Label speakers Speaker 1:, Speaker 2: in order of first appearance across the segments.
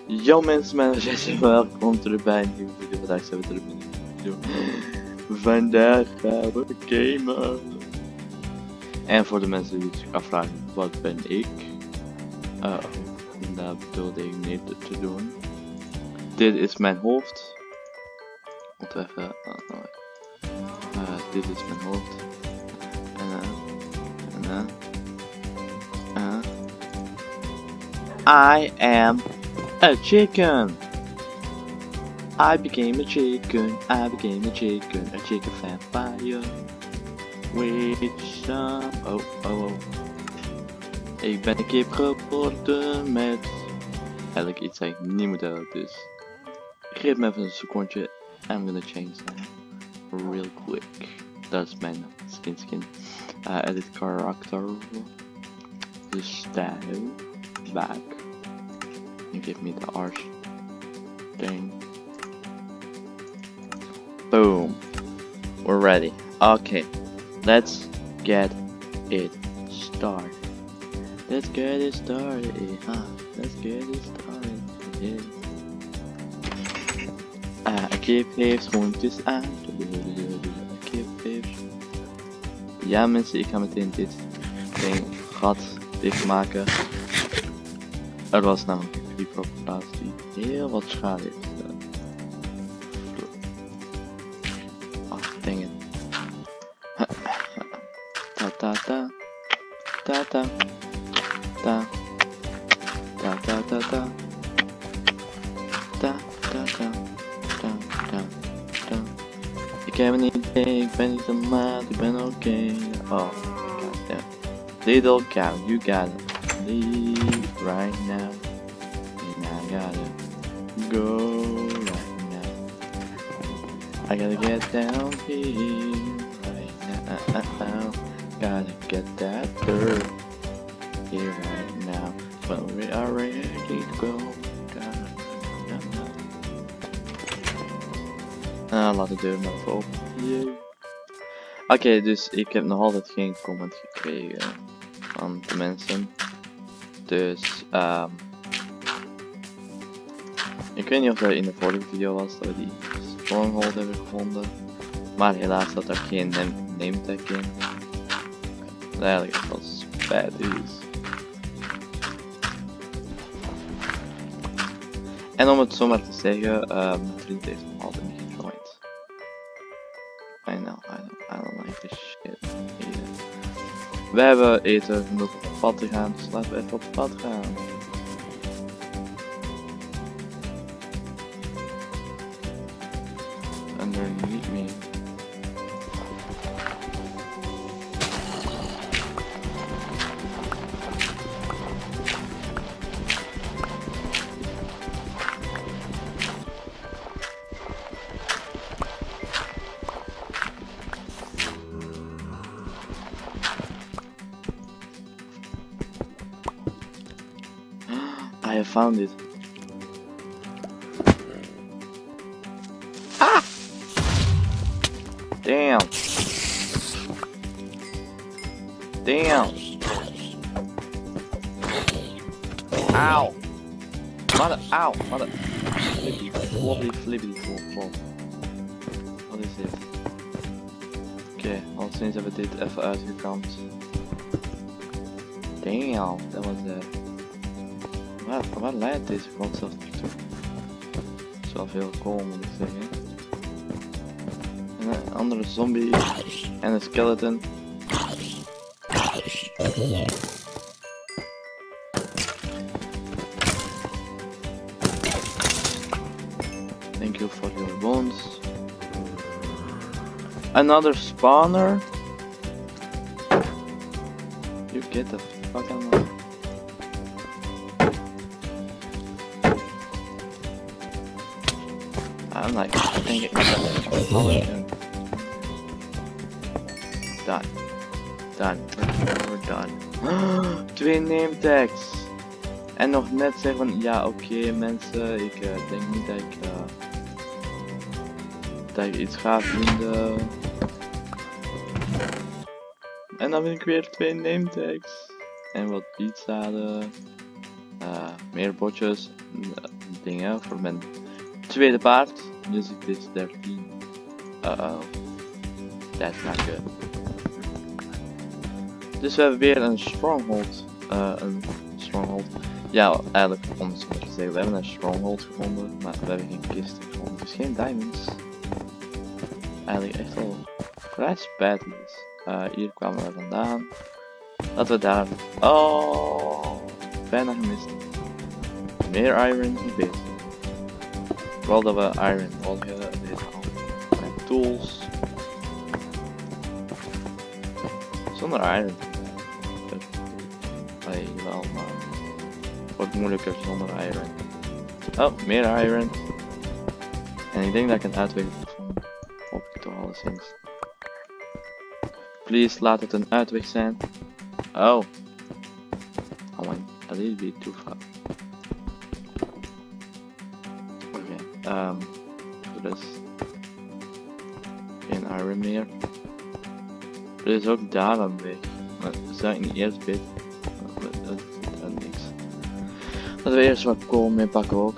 Speaker 1: Yo mensen, mijn naam welkom terug bij een nieuwe video. Vandaag zijn we terug met een nieuwe video. Vandaag gaan we gamen. En voor de mensen die zich afvragen, wat ben ik? Dat bedoelde ik niet te doen. Dit is mijn hoofd. Moet even... dit is mijn hoofd. I am a chicken. I became a chicken. I became a chicken vampire. With some... Oh. Ik ben een kip geworden met... Eigenlijk iets dat ik niet moet hebben, dus... Geef me even een secondje. I'm gonna change that. Real quick. Dat is mijn skin. Edit character. De style. Back. And give me the arch thing. Boom. We're ready. Okay. Let's get it started. Let's get it started. Let's get it started. Een kip heeft schoentjes aan. Een kip heeft... Ja mensen, ik ga meteen dit ding gat dichtmaken. Er was namelijk een creeper op plaats die heel wat schade heeft. Ach, dingen. Ik heb een idee, ik ben niet een maat, ik ben oké. Oh, goddamn. Little cow, you gotta leave right now. And I gotta go right now. I gotta get down here right now. Gotta get that dirt here right now. When we are ready to go. Laat de deur maar even open. Oké, dus ik heb nog altijd geen comment gekregen van de mensen. Dus ik weet niet of dat in de vorige video was dat we die stronghold hebben gevonden. Maar helaas zat er geen name tag in. Dat eigenlijk wel spijt is. En om het zomaar te zeggen, mijn vriend heeft nog altijd niet gejoind. I don't like this shit. Yeah. We hebben eten genoeg op pad te gaan, dus laten we even op pad gaan. Underneath me. I have found it. Ah! Damn. Ow. What a flippity flop. Wat is dit? Oké, alleszins hebben we dit even uitgekampt. Damn, dat was waar leidt deze grondstof naartoe? Dat is wel veel kool, moet ik zeggen. En een andere zombie en een skeleton. Thank you for your bones. Another spawner. You get the fuck out of my... I'm like, I think it Done. We're done. 2 name tags. En nog net zeggen van, ja oké, mensen, ik denk niet dat ik iets ga vinden. En dan vind ik weer 2 name tags. En wat pizzaden. Meer botjes. dingen voor mijn tweede paard. Dus het is 13. Uh-oh. That's not good. Dus we hebben weer een stronghold. Ja, eigenlijk anders te zeggen. We hebben een stronghold gevonden, maar we hebben geen kist gevonden. Dus geen diamonds. Eigenlijk echt wel vrij spijtig is. Hier kwamen we vandaan. Laten we daar. Oh, bijna gemist. Meer iron, niet beter. Vooral dat we iron nodig hebben. Deze al mijn tools. Zonder iron. Wel, maar het wordt moeilijker zonder iron. Oh, meer iron. En ik denk dat ik een uitweg heb gevonden. Hoop ik toch alleszins. Please, laat het een uitweg zijn. Oh. Oh man, a little bit too far. Oké, dus geen iron meer. Er is ook daar een weg. Maar dat zou ik niet eerst weten. Dat niks. Laten we eerst wat kool mee pakken ook.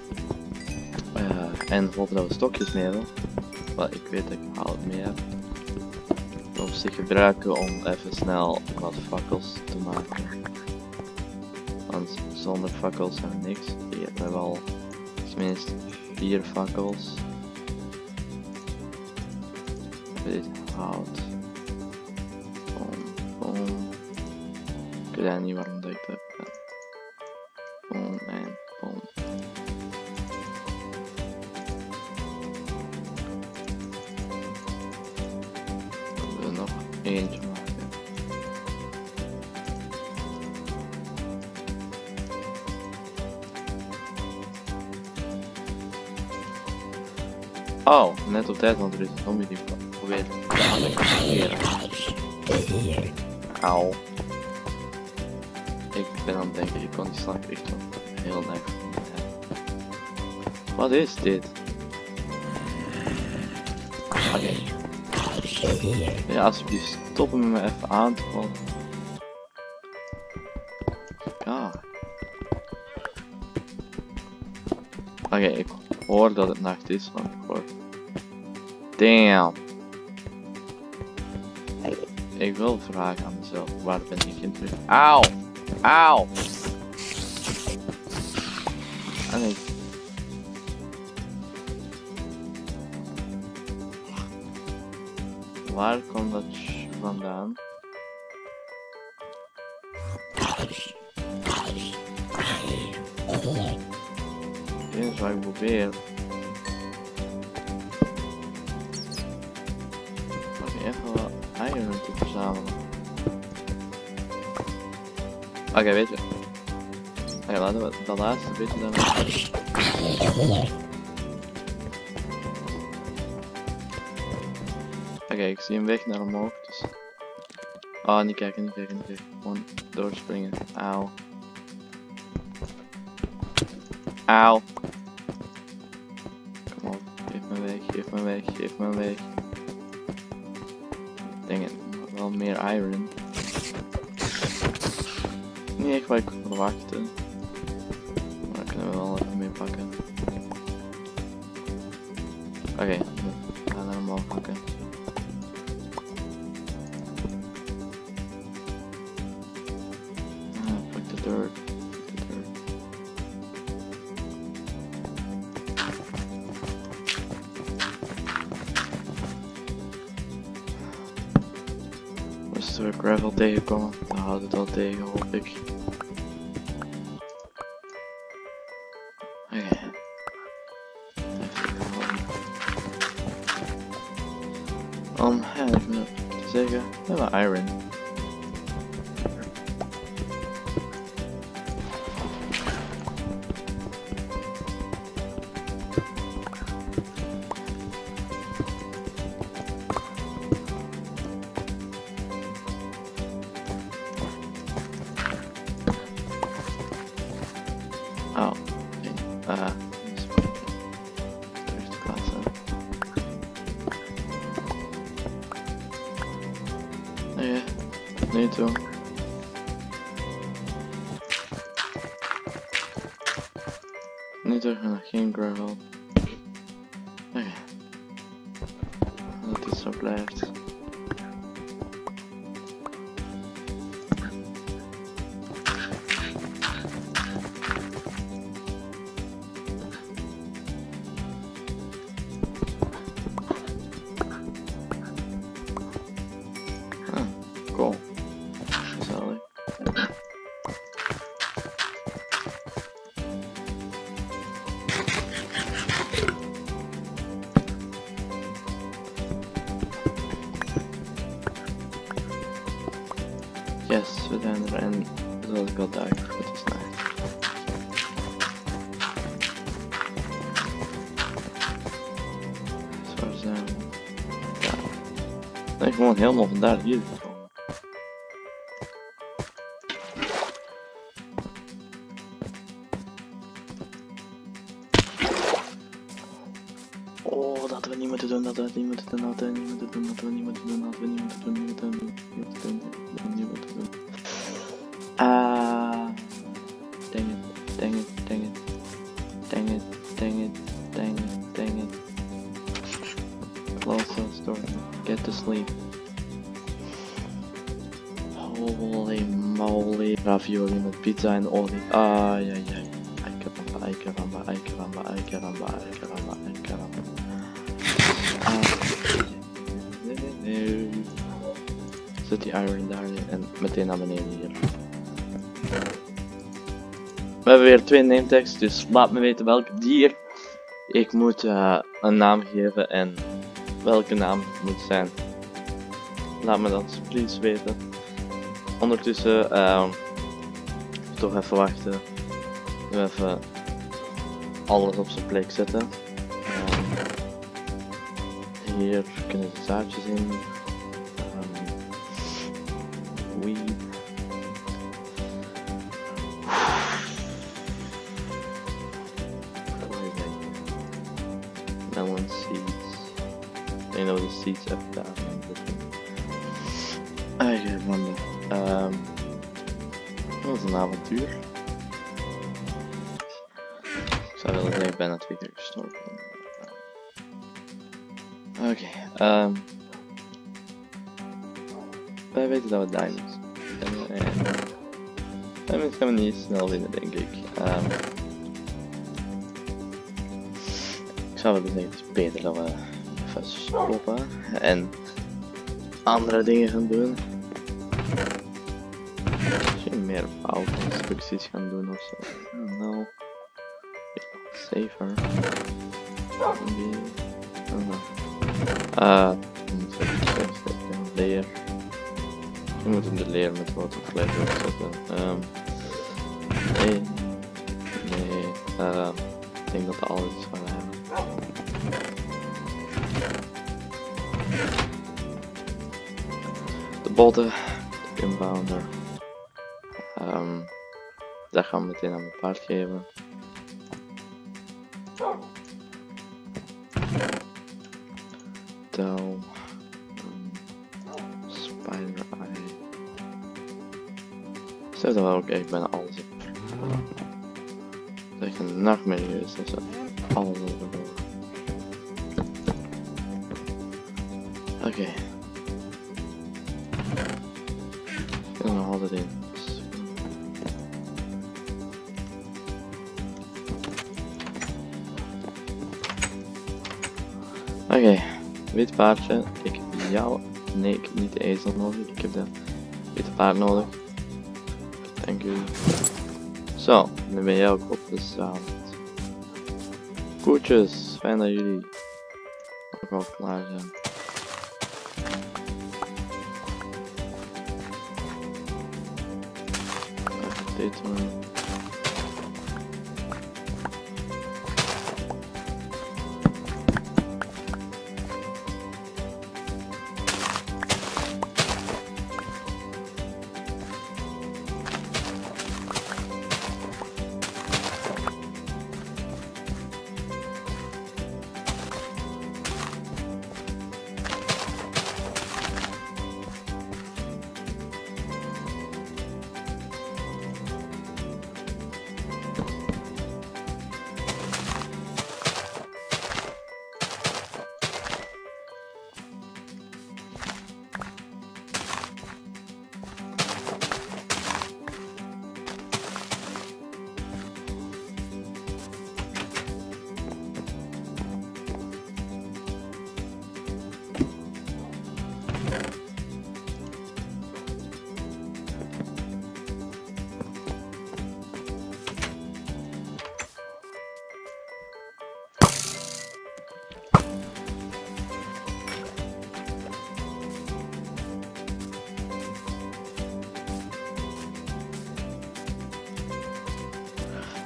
Speaker 1: En hopen dat we stokjes mee hebben. Want ik weet dat ik haal het mee heb. Of ze gebruiken om even snel wat fakkels te maken. Want zonder fakkels hebben we niks. Hier hebben we al tenminste 4 fakkels. Dit hout. Boom. Ik weet niet waarom dat ik dat heb. Boom en boom. We willen nog eentje maken. Oh, net op tijd, want er is een zombie die probeert te attackeren. Auw. Ik ben aan het denken, ik kan die slag echt wel heel erg. Wat is dit? Oké. Ja, alsjeblieft, stoppen met me even aan te vallen. Ja. Oké, ik hoor dat het nacht is, want ik hoor. Damn. Ik wil vragen aan mezelf, waar ben ik in terug? Auw! Auw! En ik... Waar komt dat vandaan? Dit is wat ik probeer. Even wat iron te verzamelen. Oké, weet je. Oké, laten we dat laatste beetje dan. Oké, ik zie een weg naar omhoog, dus. Oh, niet kijken. Gewoon doorspringen. Auw. Auw. Kom op, geef me een weg. Ik denk het, wel meer iron. Niet echt wat ik verwachtte. Maar daar kunnen we wel even mee pakken. Oké, we gaan er omhoog pakken. Pak de dirt. Als we gravel tegenkomen, dan houdt het wel tegen, hoop ik. Ja, ik wil zeggen, we hebben iron. Oh, okay. Terug te plaatsen. Nee, niet zo. terug naar geen gravel. Oké. Dat dit zo blijft. Cool. Gezellig. Yes, we zijn er en zoals ik al duik, het is nice. Zo zijn we. Ja. Nee, gewoon helemaal vandaar hier gekomen. Oh, dat hadden we niet moeten doen, dat hadden we niet moeten doen, dat hadden we niet moeten doen, dat hadden we niet moeten doen, dat hadden we niet moeten doen, niet moeten doen, niet moeten doen, niet moeten doen. Dang it, dang it, dang it, dang it, dang it, dang it, dang it. Close the door, get to sleep. Holy moly, ravioli met pizza en olie. Ja, ja, ja. Ai caramba, ai caramba, ai caramba, ai caramba, ai caramba, ai caramba. Zet die iron daarin en meteen naar beneden hier. We hebben weer 2 name tags, dus laat me weten welk dier ik moet een naam geven en welke naam het moet zijn. Laat me dat please weten. Ondertussen toch even wachten. Even alles op zijn plek zetten. Hier kunnen de zaadjes in. Weed. Melon seeds. I know the seeds even daar. Eigen wandel. Dat is een avontuur. Ik zou willen zeggen, ik ben 2 keer gestorven. Oké, wij weten dat we diamonds hebben en diamonds gaan we niet snel winnen, denk ik. Ik zou willen zeggen, het is beter dat we even stoppen en andere dingen gaan doen. Misschien meer bouwconstructies gaan doen ofzo. I don't know. Safer. Maybe. I don't know. Leer. We moeten de leer met waterfles opzetten. Nee. Nee. Ik denk dat alles is van hem. De botten. De inbounder. Dat gaan we meteen aan mijn paard geven. Touw. Spider eye. Zet er wel ook echt bijna alles op. Het is echt een nachtmerrie geweest, dus alles overal. Oké. Ik wil er nog altijd in. Oké, wit paardje. Ik heb jou. Nee, ik heb niet de ezel nodig. Ik heb de witte paard nodig. Dank u. Zo, nu ben jij ook op de zaal. Koetjes, fijn dat jullie ook al klaar zijn. Even dit doen.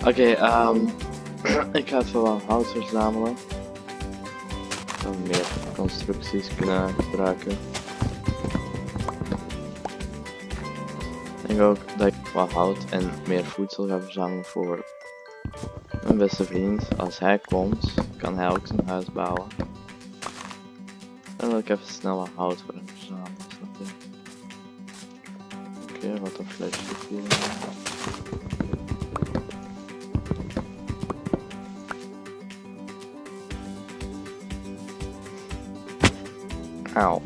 Speaker 1: Oké, ik ga even wat hout verzamelen. Dan meer constructies kunnen gebruiken. Ik denk ook dat ik wat hout en meer voedsel ga verzamelen voor mijn beste vriend. Als hij komt, kan hij ook zijn huis bouwen. Dan wil ik even snel wat hout voor hem verzamelen, snap je? Oké, wat een flesje hier. Auw.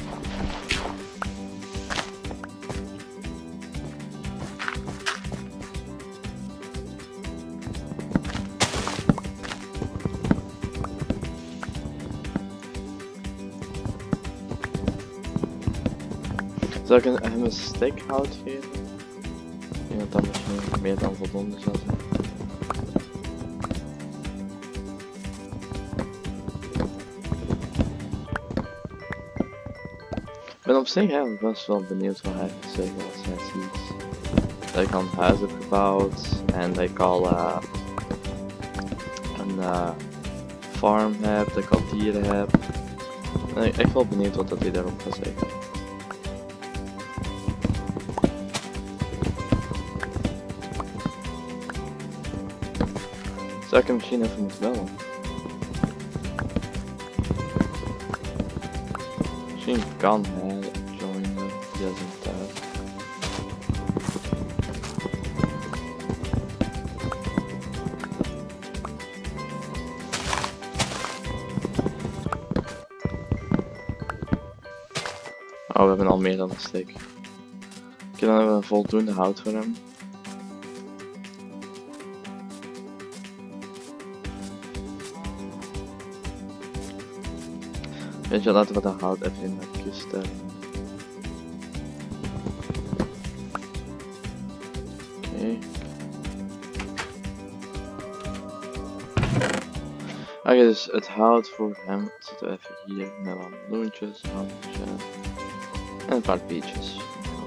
Speaker 1: Zal ik hem een stick hout geven? Ik denk dat dat misschien meer dan voldoende zal zijn. Ik ben op zich eigenlijk best wel benieuwd wat hij gaat zeggen als hij ziet dat ik al een huis heb gebouwd en dat ik al een farm heb, dat ik al dieren heb. Ik ben echt wel benieuwd wat dat hij daarop gaat zeggen. Zou ik hem misschien even moeten bellen? Misschien kan hij joinen via zijn thuis. Oh, we hebben al meer dan een stick. Oké, dan hebben we voldoende hout voor hem. Weet je, laten we dat hout even in de kist stellen. Oké, dus het hout voor hem zitten we even hier met wat bloemetjes, houtjes en een paar peaches.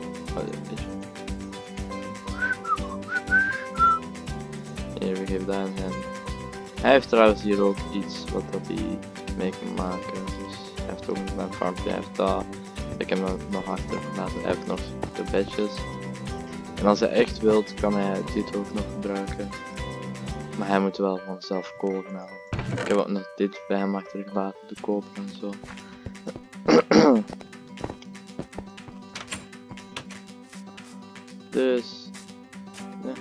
Speaker 1: Hier, we geven dat aan hem. Hij heeft trouwens hier ook iets wat dat hij mee kan maken. Dus hij heeft ook een farmpje, hij heeft dat. Ik heb hem nog achtergelaten, hij heeft nog de bedjes. En als hij echt wilt, kan hij dit ook nog gebruiken. Maar hij moet wel van zelf kool gaan halen. Ik heb ook nog dit bij hem achtergelaten, de koper en zo. Dus, ja,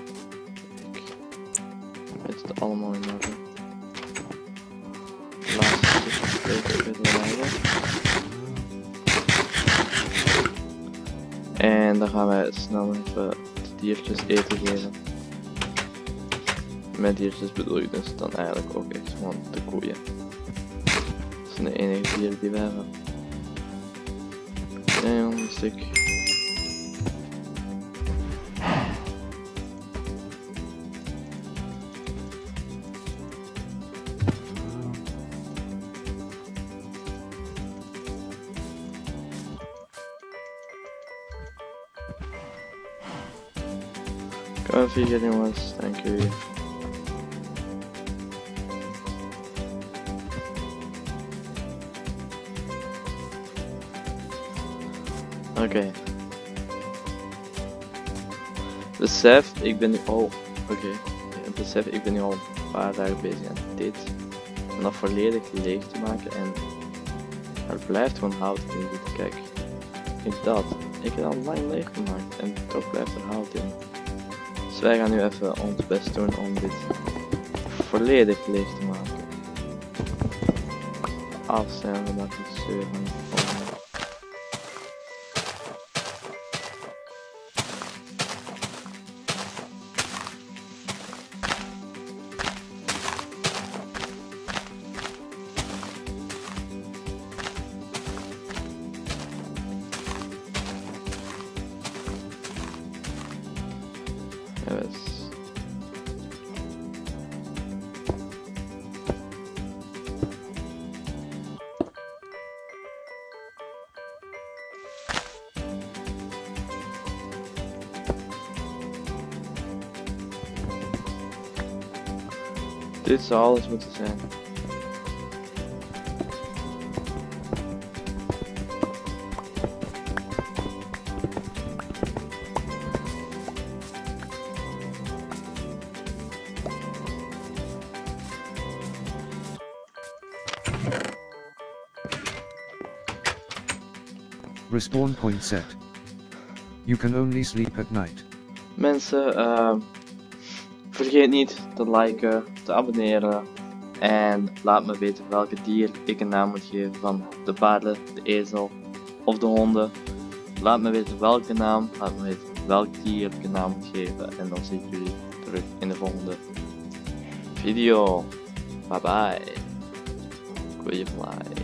Speaker 1: het is allemaal in orde. Laatste stukje verder rijden. En dan gaan wij snel even de diertjes eten geven. Met diertjes bedoel ik dus dan eigenlijk ook echt gewoon de koeien. Dat zijn de enige dieren die we hebben. En een stuk. Kom even jongens, dank jullie. Oké. Besef, ik ben nu al... Besef, ik ben nu al een paar dagen bezig aan dit. Om dat volledig leeg te maken en... er blijft gewoon hout in zitten, kijk. Kijk dat. Ik heb al lang leeg gemaakt en toch blijft er hout in. Dus wij gaan nu even ons best doen om dit volledig leeg te maken. Afstaan we dat die zeur van de volgende. Dit zou alles moeten zijn.
Speaker 2: Respawn point set. You can only sleep at night.
Speaker 1: Mensen, vergeet niet te liken, te abonneren en laat me weten welke dier ik een naam moet geven, van de paarden, de ezel of de honden. Laat me weten welke naam, laat me weten welk dier ik een naam moet geven en dan zie ik jullie terug in de volgende video. Bye bye. Goeie fly.